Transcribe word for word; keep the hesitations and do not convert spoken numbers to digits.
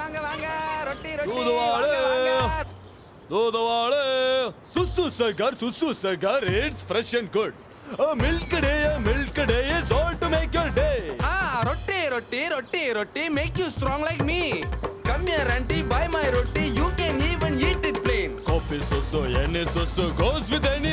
வாங்க வாங்க ரொட்டி ரொட்டி தூதுவாளே வாங்க வாங்க தூதுவாளே சுசு சகர் சுசு சகர் it's fresh and good a milk day a milk day it's all to make your day ah ரொட்டி ரொட்டி ரொட்டி ரொட்டி make you strong like me come here auntie buy my roti you can even eat it plain coffee so so any so so goes with any